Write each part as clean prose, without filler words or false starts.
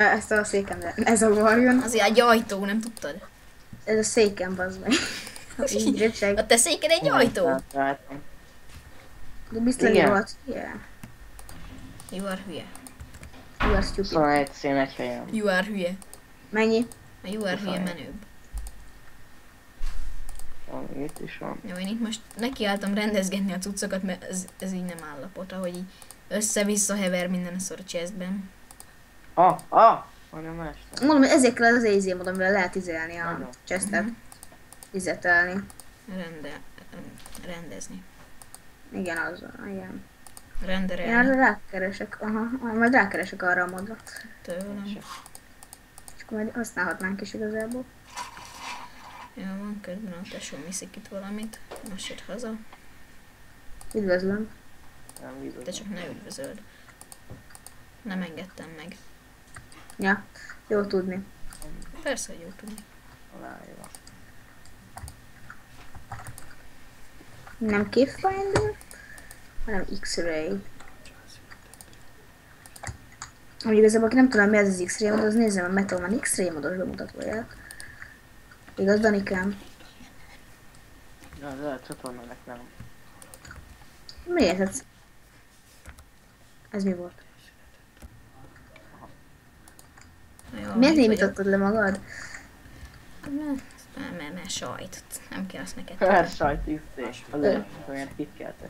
Ezt a székemre, ez a varjon. Azért egy ajtó, nem tudtad? Ez a székem, bazd meg. Így recseg. A te széked egy ajtó? Látom. De biztos Igen. volt. Yeah. You are hülye. You are stupid. 21 szín egy helyen. You are hülye. Mennyi? A you are hülye menőbb. Van, itt is van. Jó, én itt most nekiálltam rendezgetni a cuccokat, mert ez így nem állapot, ahogy így össze-vissza hever mindenszor a chestben. Mondom este. Mondom, hogy ezért kell az easy módon, amivel lehet izelni a Nagyon. chestet. Izetelni. Rendezni. Igen, az van, igen. Én Renderelni arra rákeresek, majd rákeresek arra a módra. tőlem. És akkor majd használhatnánk is igazából. Jó, van, közben a tesóm viszik itt valamit. Most jött haza. Üdvözlöm. Nem bízom. De csak ne üdvözöld. Nem engedtem meg. Ja, jó tudni. Persze, hogy jó tudni. Aláírva. Nem Cavefinder, hanem X-Ray. Amíg igazából aki nem tudom mi ez az X-Ray mód, az nézzem a Metal Man X-Ray módos bemutatóját. Igaz, Danikám? Ja, de a csatornának nem. Miért? Hát... Ez mi volt? Jó, Miért itt nem vagyok. mutattad le magad? Mert sajt. Nem kell azt neked. Mert sajt ütés. Azért, olyan kikkeltek.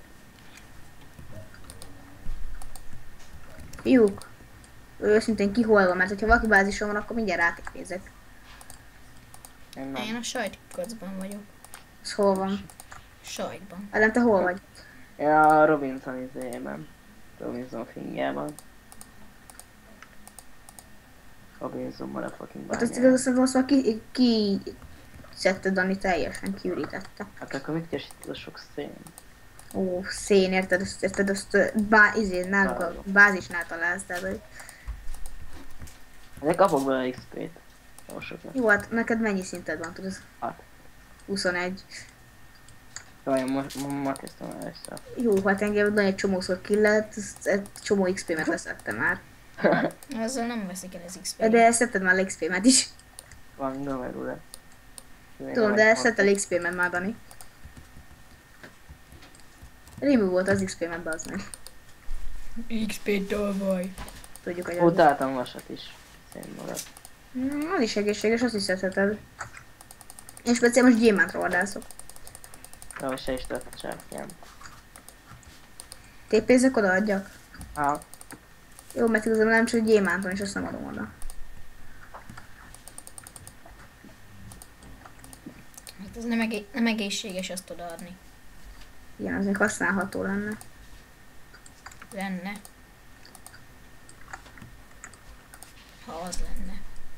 Fiúk, őszintén kiholva, mert ha valaki bázison van, akkor mindjárt rátékézek. Én Én nem. a sajtkocban vagyok. Ez hol van? Sajtban. Ellen, te hol vagy? Én a Robinson izében. Robinson fingjában. Robinson motherfucking Hát azt bányában. igazán most már ki szedte Dani, teljesen kiürítette. Hát akkor mit keres itt a sok szén? Ó, szén, érted? Azt náluk a bázisnál találsz, tehát hogy... De kapok bele XP-t. Jó sokat. Jó, hát neked mennyi szinted van, tudod? Hát. 21. Jó, én ma kezdtem el ezt. Jó, hát engem nagyon egy csomószor killett, egy csomó XP-met leszettem már. Azzal nem veszik el az XP. De szedted már a XP-met is. Van Gamerule. Tudom, de szedted a XP-met már, Dani. Rémű volt az XP-met, bazd meg. XP tolvaj. Tudjuk, hogy Ó, az. találtam vasat is. Szén magad. Az is egészséges, azt is szedheted. Én speciál most gyémántra vadászok. Jó, se is tett a csápjám. TP-zek oda adjak? Hát, Jó, mert igazából nem csak gyémánton, és azt nem adom oda. Hát ez nem egészséges azt odaadni. Igen, az még használható lenne. Lenne. Ha az lenne.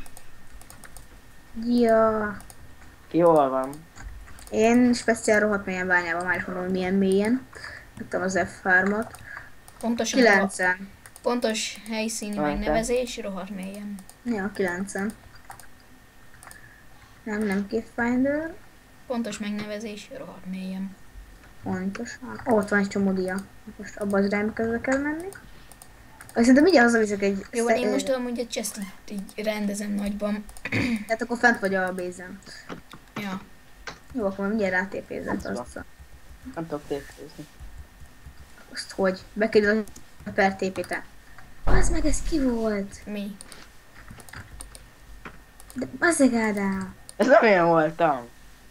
Ja. ki hol van? Én speciál rohadt mélyen bányában, már is mondom, hogy milyen mélyen. Megtam az F3-at. Pontosan 9-en. pontos helyszíni Várjál. megnevezés, rohadt mélyen. Ja, 9-en. Nem Cavefinder. Pontos megnevezés, rohadt mélyen. Pontosan. Ott van egy csomó dia. Most abba az irányba közbe kell menni. Szerintem mindjárt hazaviszek egy... Jó, én most amúgy a chest így rendezem nagyban. Tehát akkor fent vagy a base-en. Ja. Jó, akkor mindjárt rátépézek Az azt. Nem tudok tépkézni. Azt hogy? Bekerül a per TP-te. Az meg ez ki volt? Mi? De bazzeg Ádám. Ez nem én voltam!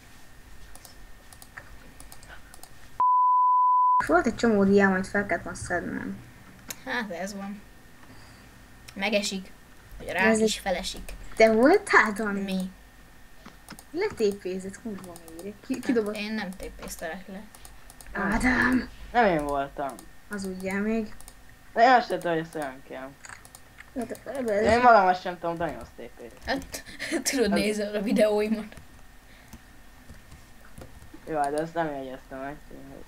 Volt egy csomó diám, amit fel kellett most szednem. Hát ez van. Megesik. Vagy rá Ez is felesik. Te voltál, Dani? Mi? Letépézett, kurva méri. Kidobott. Én nem tépésztelek le. Ádám! Nem én voltam. Hazudjál még. De én azt sem tudom, hogy ezt olyan kell. Én magam azt sem tudom, Dani azt tépét. Hát, tudod, nézel a videóimat. Jó, de ezt nem jegyeztem meg.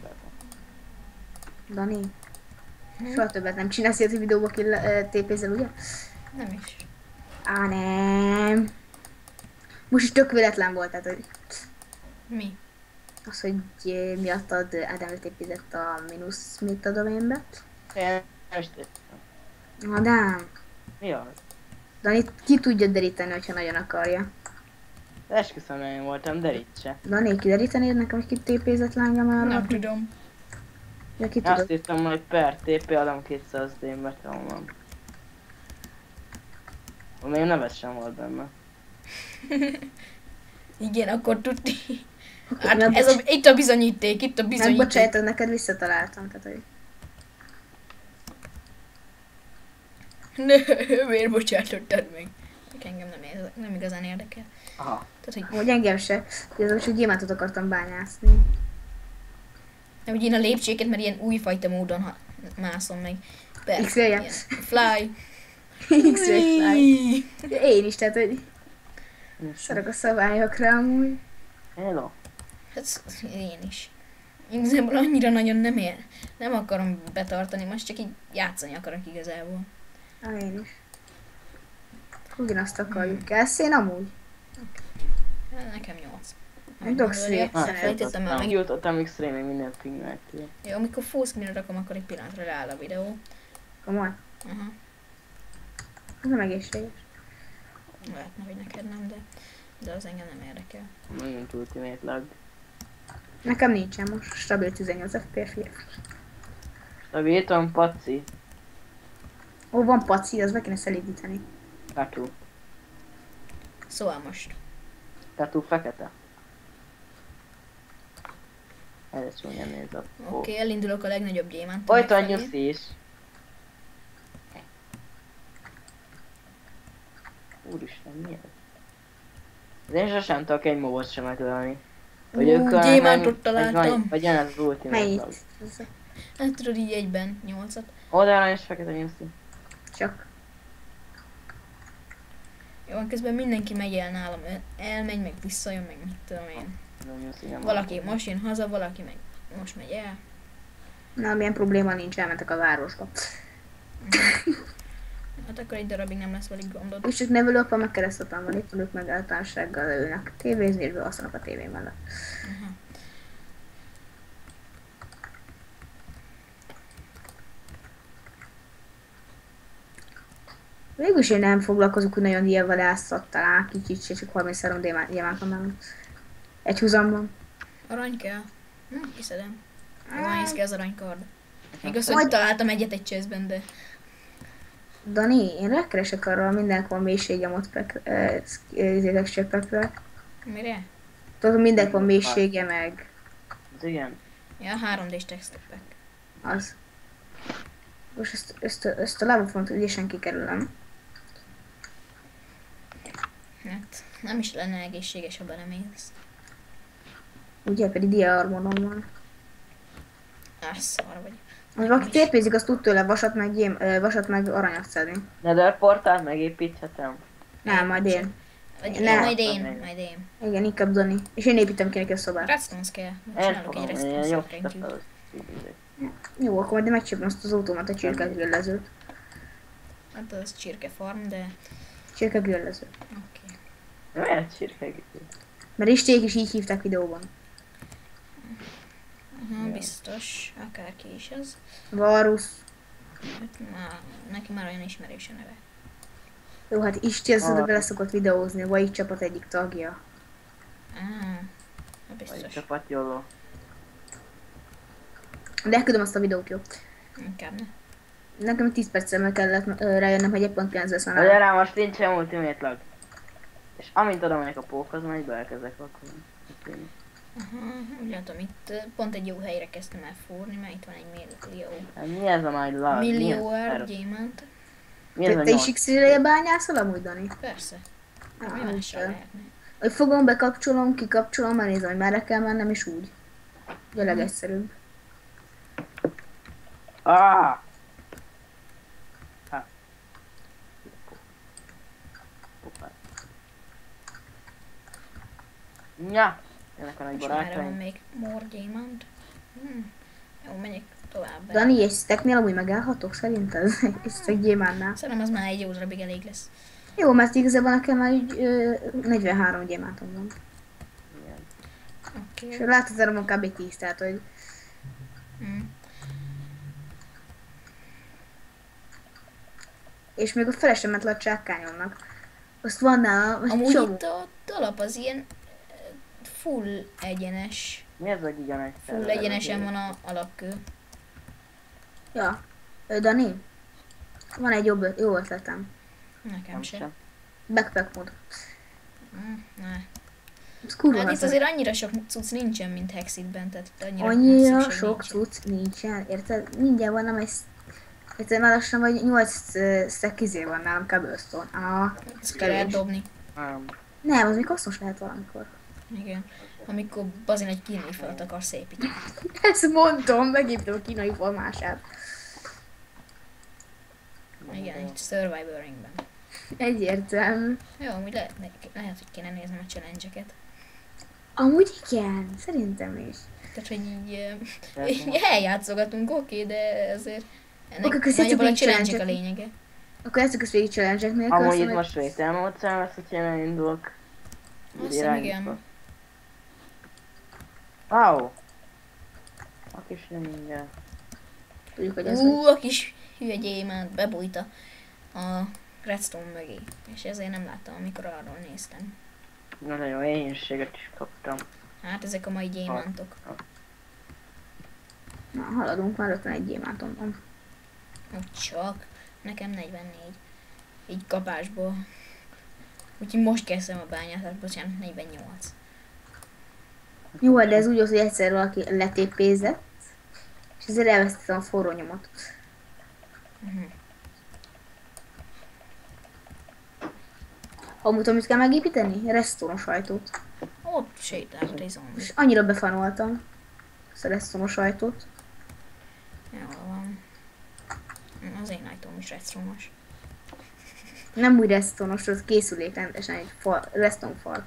Dani? Soha többet nem csinálsz ilyet, hogy videóba tépézel, ugye? Nem is. Á, nem. Most is tök véletlen volt, tehát hogy Mi? az, hogy miattad Ádám letépézett a mínusz mit a doménbe. Én nem is téptem. Ádám, Mi az? Dani ki tudja deríteni, hogyha nagyon akarja. De esküszöm, én voltam, derítse. Dani, kiderítenéd nekem, hogy ki tépézett lángam arra? Nem tudom. Ja, ki Azt tudod. írtam, hogy per TP Adam 200 D-n betomom. Még neves sem volt benne. Igen, akkor tudti. Oké, Hát ez itt a bizonyíték, itt a bizonyíték. megbocsájtad, neked visszataláltam, tehát hogy... Nő, miért bocsátottad meg? Engem nem igazán érdekel. Aha. Tehát, hogy, Hogy engem se. Igazából csak gyémántot akartam bányászni. hogy én a lépcsőket, mert ilyen újfajta módon mászom meg. Persze, X-ray-je. ilyen fly. X-ray fly. Én is, tehát hogy Nincs. szarok a szabályokra amúgy. Hello. Hát én is. Igazából annyira nagyon nem akarom betartani, most csak így játszani akarok igazából. Én is. Ugyanazt akarjuk. Ezt én amúgy. Nekem 8. Nem tudok szép. Felejtettem el meg. Jutottam X-ray még minden ping nélkül. Jó, amikor full screen rakom, akkor egy pillanatra leáll a videó. Komoly. Aha. Ez nem egészséges. Lehetne, hogy neked nem, de az engem nem érdekel. Megint ultimate lag. Nekem nincsen most. Stabil 18 FPS. Stabilítom, paci. Ó, van paci, az meg kéne szelídíteni. Tatu. Szóval most. Tatu fekete. Ez csúnyán néz a Oké, elindulok a legnagyobb gyémánt. Folyton nyuszi is. Úristen, mi ez? Az én sosem tudok egy mobot sem megölni. Gyémántot találtam. Vagy jön ez az ultimate lag. Mennyit? Hát tudod így egyben 8-at. Oldalra is fekete nyuszi. Csak. Jó, közben mindenki megy el nálam, elmegy, meg visszajön, meg mit tudom én. Valaki most jön haza, valaki meg most megy el. Na, milyen probléma nincs, elmentek a városba. Hát akkor egy darabig nem lesz velük gondod. És csak nevelőapa meg keresztapám van itt, ők meg általánossággal leülnek tévézni, és bealszanak a tévén mellett. Aha. Végülis én nem foglalkozok úgy nagyon diavadászattal, kicsit se, csak 33 diamáton van. Egy húzamban. Arany kell? Kiszedem. Jó, néz ki az aranykard. Igaz, hogy Majd- találtam egyet egy chestben, de... Dani, én rákeresek arra, mindenki van mélységem ott texture. Mire? Tudod, mindenki van mélysége, meg Az igen. Ja, 3D-s texture pack. az. Most ezt a lábafont ügyesen kikerülöm. Hát, nem is lenne egészséges, ha belemész. Ugye, pedig dia armorom van. Szar vagy. Ha valaki térpézik, azt tud tőle vasat meg aranyat szedni. Nether portált megépíthetem. Nem, majd én. Vagy Nem. majd én. Igen, inkább Dani. És én építem ki neki a szobát. Redstones kell. El Csinálok egy fogom, ilyen redstone jó szokrénytyűt. staffelőt. Jó, akkor majd megcsinálom azt az automata csirkegüllezőt. Hát az csirke farm, de... Csirkegüllező. Oké. Miért csirkegítő? Mert isték is így hívták videóban. Biztos. Akárki is az. Varus. Neki már olyan ismerős a neve. Jó, hát Isti az bele szokott videózni, a Vai csapat egyik tagja. Vagy Biztos. csapat jóló. De elküldöm azt a videót, jó? Inkább ne. Nekem 10 perccel kellett rájönnöm, hogy 1.9 lesz már. Magyarán most nincsen ultimate lag. És amint oda megyek a pókhoz, majd beelkezdek akkor. Úgy látom, itt pont egy jó helyre kezdtem el fúrni, mert itt van egy millió. Hát mi ez a nagy lag? Millió Mi ez? gyémánt. Mi ez a Te is nyolc? X-ray-re bányászol amúgy, Dani? Persze. Ah, Mi mással úgy lehetne? Hogy fogom, bekapcsolom, kikapcsolom, megnézem, hogy merre kell mennem, és úgy. Ugye a legegyszerűbb. Ah! Hát. Hoppá. Ja! Ennek a nagy És merre van barátaim. még more gyémánt? Jó, megyek tovább. Dani, egy stacknél amúgy megállhatok szerinted? Egy stack gyémánnál. Szerintem az már egy jó darabig elég lesz. Jó, mert igazából nekem már így 43 gyémántom van. Igen. Oké. És látod, arra van kb. 10, tehát hogy És még a felesem ment le a csákányomnak. Azt van nála, most Amúgy csomó. itt a talap az ilyen full egyenes. Mi ez a giga nagy Full egyenesen van a alapkő. Ja. Dani? Van egy jó ötletem. Nekem sem. Backpack mód. Ne. Ez kurva Hát itt hasznos. azért annyira sok cucc nincsen, mint Hexitben, tehát annyira Annyira szükség sok nincsen. cucc nincsen, érted? Mindjárt van, amely... Érted, már lassan vagy 8 szekizé van nálam cobblestone. Ezt kell lehet dobni. Nem, az még hasznos lehet valamikor. Igen. Amikor bazin egy kínai falat akarsz építeni. Ezt mondom, megépítem a kínai formását. Igen, egy Survivoringben. Egyértelmű. Jó, amúgy lehet, hogy kéne néznem a challenge-eket. Amúgy igen, szerintem is. Tehát, hogy így eljátszogatunk, oké, de azért ennek Oké, akkor nagyjából a szedjük egy challenge-ek a challenge-et. lényege. Akkor ezt a végig challenge-ek nélkül. Amúgy aztán itt meg- most vételmódszer lesz, hogyha én elindulok. Azt hiszem, igen. Wow! A kis mindjárt. Tudjuk, hogy ez A kis hülye gyémánt bebújta a redstone mögé. És ezért nem láttam, amikor arról néztem. Nagyon jó éhénységet is kaptam. Hát ezek a mai gyémántok. Na, haladunk, már 51 gyémántom van. Úgy csak. Nekem 44. Így kapásból. Úgyhogy most kezdtem a bányát, hát bocsánat, 48. Jó, de ez úgy az, hogy egyszer valaki letépézett, és ezért elvesztettem a forró nyomot. Amúgy amit kell megépíteni? Resztonos ajtót. Ott sétált egy zombi. És annyira befanoltam ezt a resztonos ajtót. Jól van. Az én ajtóm is redstone-os. Nem úgy resztonos, az készülék rendesen egy redstone fal.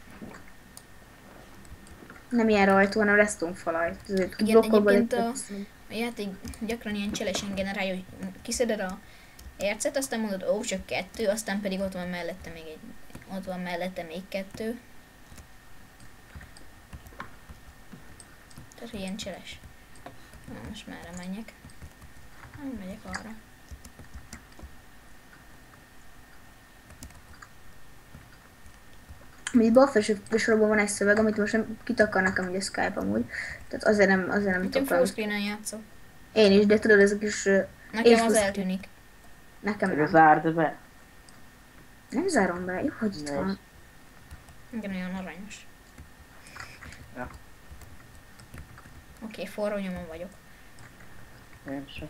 Nem ilyen ajtó, hanem redstone fal ajtó. Igen, egyébként a játék gyakran ilyen cselesen generálja, hogy kiszeded a ércet, aztán mondod, ó, csak 2, aztán pedig ott van mellette még ott van mellette még 2. Tehát ilyen cseles. Na, most merre menjek? Nem megyek arra. Itt bal felső sorban van egy szöveg, amit most nem kitakar nekem ugye Skype amúgy. Tehát azért nem Én tudok. full screen-en játszok. Én is, de tudod, ezek is... Nekem az eltűnik. Nekem Meg nem. zárd be. Nem zárom be, jó, hogy itt van. Igen, olyan aranyos. Ja. Oké, forró nyomon vagyok. Én sem.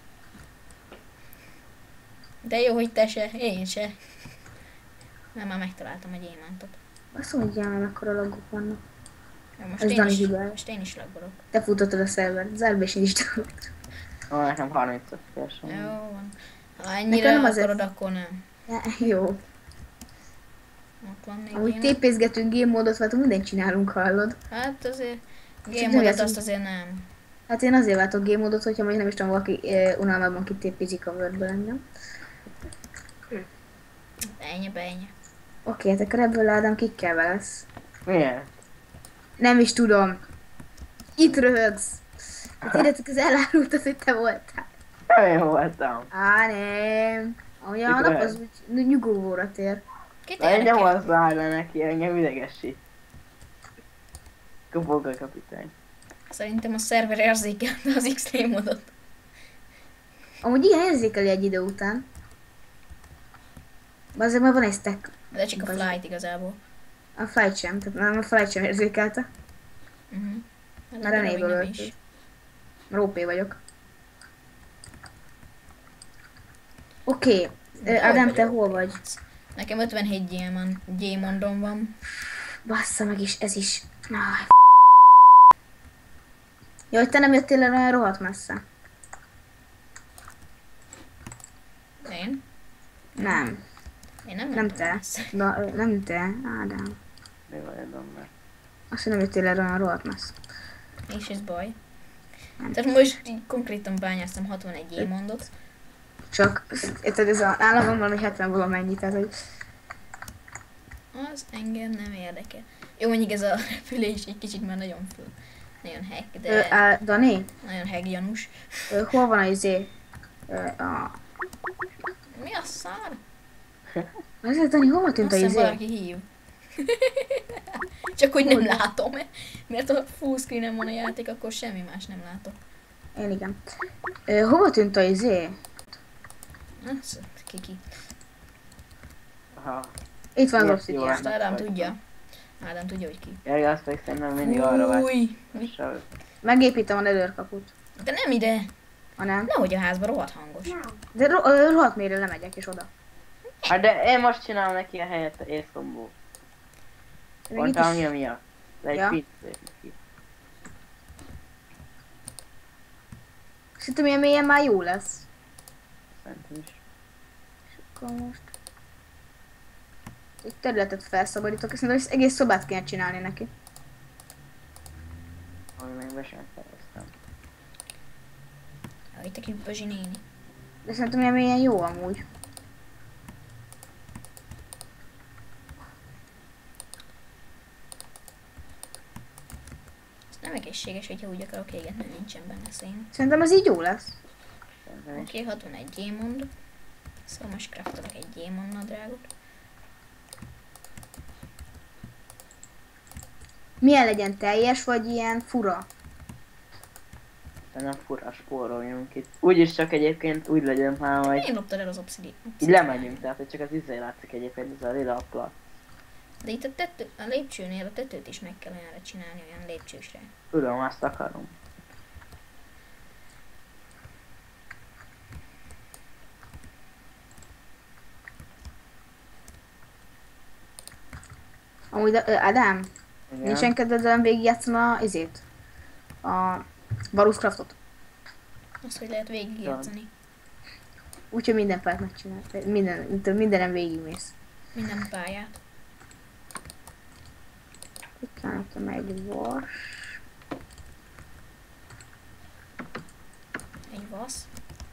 De jó, hogy te se, én se. Nem, már megtaláltam egy gyémántot. Azt mondja, hogy mekkora lagok vannak. Ja, most, Ez én Dani is, hibája. most én is lagolok. Te futottad a szervert, zárd be és én is tudok. Ó, nekem 35 FPS Jó van. van. Ha Nekem ennyire nem azért- akarod, akkor nem. Jó. Ott van még Amúgy gyémánt. tépészgetünk, game módot, vagy mindent csinálunk, hallod? Hát azért nem game modot játszunk. azt azért nem. Hát én azért váltok game módot, hogyha mondjuk nem is tudom, valaki unalmában kitépézik a Wordből engem. Ennyi. Oké, hát akkor ebből Ádám kikkel lesz. Miért? Nem is tudom. Itt röhögsz. Hát érdetek, az elárultad, hogy te voltál. Én voltam. Á, nem. Ahogy a Mikor nap az úgy nyugovóra tér. Kit Na, engem érdekel? az zár le neki, engem idegesít. Kopog a kapitány. Szerintem a szerver érzékelte az X-ray modot. Amúgy igen, érzékeli egy idő után. De azért már van egy stack. De csak a Bazd. flight igazából. A flight sem, tehát nem a flight sem érzékelte. Hát Már a Renéből darabig nem öltött. is. Rópé vagyok. Oké. De Ádám, hogy te vagyok? hol vagy? Nekem 57 gyémondom van. Bassza meg is, ez is. Aj, Jaj, te nem jöttél el olyan rohadt messze. Én? Nem. Én nem Nem mentem te. messze. Nem te, Ádám. Mi vagy mert? Azt hogy nem jöttél el olyan rohadt messze. És ez baj. Nem. Tehát most így konkrétan bányáztam 61 gyémondot. Csak, érted, ez a államban van, hogy 70 valamennyi, tehát hogy... Az engem nem érdekel. Jó, mondjuk ez a repülés egy kicsit már nagyon föl. Nagyon hack, de Dani, nagyon hack gyanús. hol van a izé? Mi a szár? Azért, Dani, hova tűnt a Azt hiszem izé? valaki hív. Csak hogy nem látom, mert a full screen-en van a játék, akkor semmi más nem látok. Én igen. Hova tűnt a izé? Az, kiki. Aha. Itt van az Jó, obsidian. Azt Ádám tudja. Ádám tudja, hogy ki. Gergely, azt pedig szerintem mindig arra vágy. Fúj! Megépítem a nedőrkaput. De nem ide! Ha nem. Nehogy a házba rohadt hangos. De rohadt mélyre lemegyek és oda. Hát de én most csinálom neki a helyet Ace Combo. Még Pont itt is- ami miatt. De egy Ja. pizzét neki. Szerintem ilyen mélyen már jó lesz. Szerintem is. Akkor most... Egy területet felszabadítok, és szerintem az egész szobát kéne csinálni neki. Ami még be sem fejeztem. Jaj, te kis Bazsi néni. De szerintem ilyen mélyen jó amúgy. Ez nem egészséges, hogyha úgy akarok égetni, nincsen benne szén. Szerintem ez így jó lesz. Szerintem is. Oké, 61 gyémond. Szóval most craftolok egy gyémond nadrágot. Milyen legyen, teljes vagy ilyen fura? De nem fura, spóroljunk itt. Úgyis csak egyébként úgy legyen már, hogy Én loptad el az obszidian. így lemegyünk, tehát hogy csak az izé látszik egyébként, ez a lila plat. De itt a lépcsőnél a tetőt is meg kell olyanra csinálni, olyan lépcsősre. Tudom, azt akarom. Amúgy, Ádám, Igen. nincsen kedvedem végigjátszani a izét? A Varuscraftot. Azt, hogy lehet végigjátszani. Úgyhogy minden pályát megcsinál. Mindenem végigmész. Minden pályát. Itt van nekem egy vas. Egy vasz.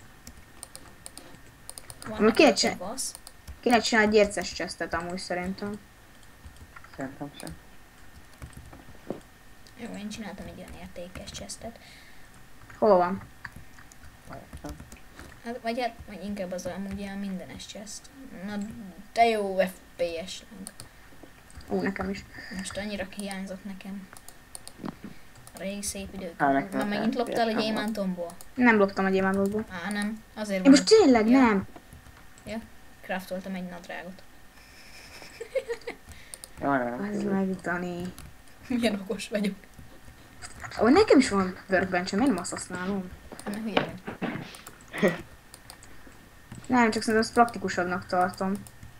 Van Amúgy neki kéne ott egy csinálni. vasz. Kéne csinálni egy érces chestet amúgy szerintem. Szerintem sem. Jó, én csináltam egy olyan értékes chestet. Hol van? Várjam. Hát, vagy inkább az amúgy ilyen mindenes chest. Na, de jó FPS lang. Nekem is. Most annyira hiányzott nekem. A régi szép idők. Á, nekem Na, megint FPS loptál egy van. gyémántomból? Nem loptam a gyémántból. Á, nem. Azért Én most tényleg Ja. nem. craftoltam egy nadrágot. Jó, nem. Az meg, Dani. Milyen okos vagyok. Ó, nekem is van workbench-em, én nem azt használom. Nem, hülye vagy. Nem, csak szerintem azt praktikusabbnak tartom.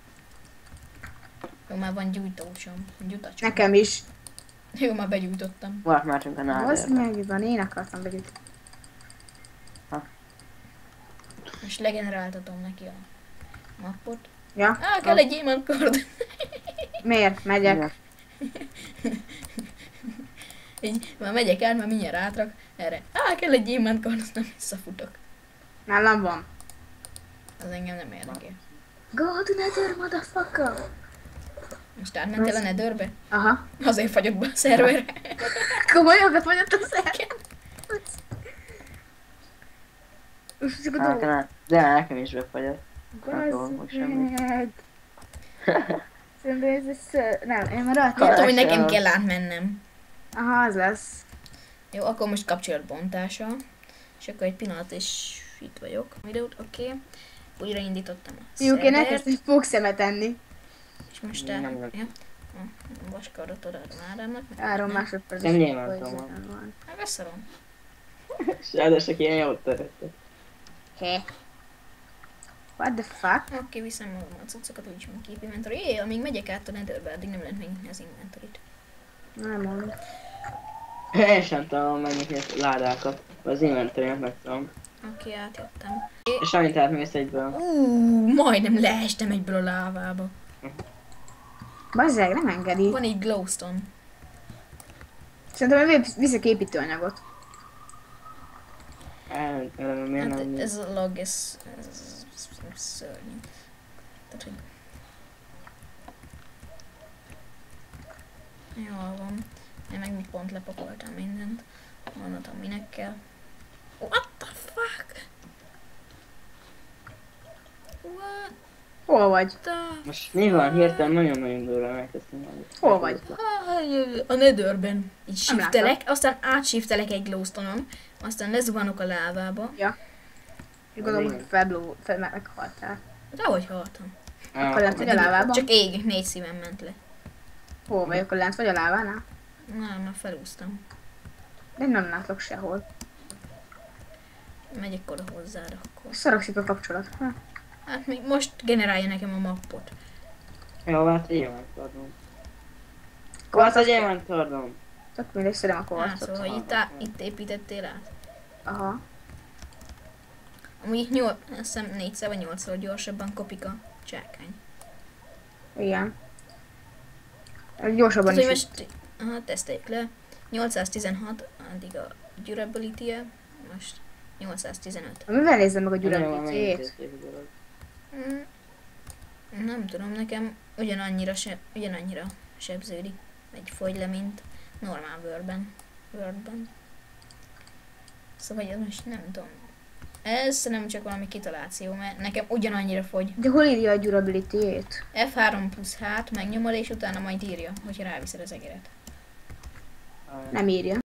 Jó, már van gyújtósom. Gyutacsom. Nekem is. Jó, már begyújtottam. Volt már csak a Az nádérbe. meg, Dani, én akartam begyűjteni. Most legeneráltatom neki a mappot. Ja? Á, kell egy gyémánt kard. Miért? Megyek. Így, már megyek át, már mindjárt átrak erre. Á, kell egy gyémánt kard, aztán visszafutok. Nálam van. Az engem nem érdekel. Go to nether, motherfucker! Most átmentél a Netherbe? Aha. Azért fagyok be a szerverre. Komolyan befagyott a szem. Most csak a dolog. De nekem is befagyott. Nem tudom, hogy semmi. meg. Szerintem ez egy nem, én már rajta. Mondtam, hogy Keresem. nekem kell átmennem. Aha, az lesz. Jó, akkor most kapcsolatbontása. És akkor egy pillanat, és itt vagyok. Videót, oké. Újraindítottam a Fiúk, én szervert, elkezdtem pókszemet enni. és most Nem. ja, a vaskardot odaadom Ádámnak. meg 3 nem. másodperc. Nem nyilvánvalóan van. Hát beszarom. Ráadásul ilyen jót töröttek. He. What the fuck? Oké, viszem magam a cuccokat, úgyis van Keep Inventory. Jé, amíg megyek át a Netherbe, addig nem lehet megnyitni az inventoryt. Nem mondom. Én sem tudom megnyitni a ládákat. Az inventory-nak meg tudom. Oké, átjöttem. És amint átmész egyből. Majdnem leestem egyből a lávába. Bazzeg, nem engedi. Van egy glowstone. Szerintem viszek építőanyagot. Miért Hát nem? ez a log, ez szörnyű. Tehát, hogy... Jól van. Én meg pont lepakoltam mindent. Mondhatom, minek kell. What the fuck? What? Hol vagy? Most nyilván hirtelen nagyon-nagyon durva megteszem. Hol vagy? A Netherben. Így Nem shiftelek, aztán átshiftelek egy glowstone-on, aztán lezuhanok a lávába. Ja. És gondolom, hogy meghaltál. De ahogy haltam. Akkor lent vagy a lávában? Csak ég, 4 szívem ment le. Hol vagy? Akkor lent vagy a lávánál? Nem, már felúsztam. Én nem látlak sehol. Megyek oda hozzád akkor. Szaragszik a kapcsolat. Hát még most generálja nekem a mappot. Jó, hát gyémánt adom. Kovasz a gyémánt adom. Tök mindegy, szedem a kovarcot. Szóval itt építettél át. Aha. Amúgy azt hiszem 4-szer vagy 8-szor gyorsabban kopik a csákány. Igen. Gyorsabban Tehát, is. hogy most teszteljük le. 816, addig a durability-je, most 815. Mivel nézzem meg a durability-ét? Nem tudom, nekem ugyanannyira sebződik egy fogy mint normál Wordben. Szóval ez most nem tudom. Ez nem csak valami kitaláció, mert nekem ugyanannyira fogy. De hol írja a durability-ét? F3+H-t megnyomod, és utána majd írja, hogyha ráviszed az egeret. Nem írja.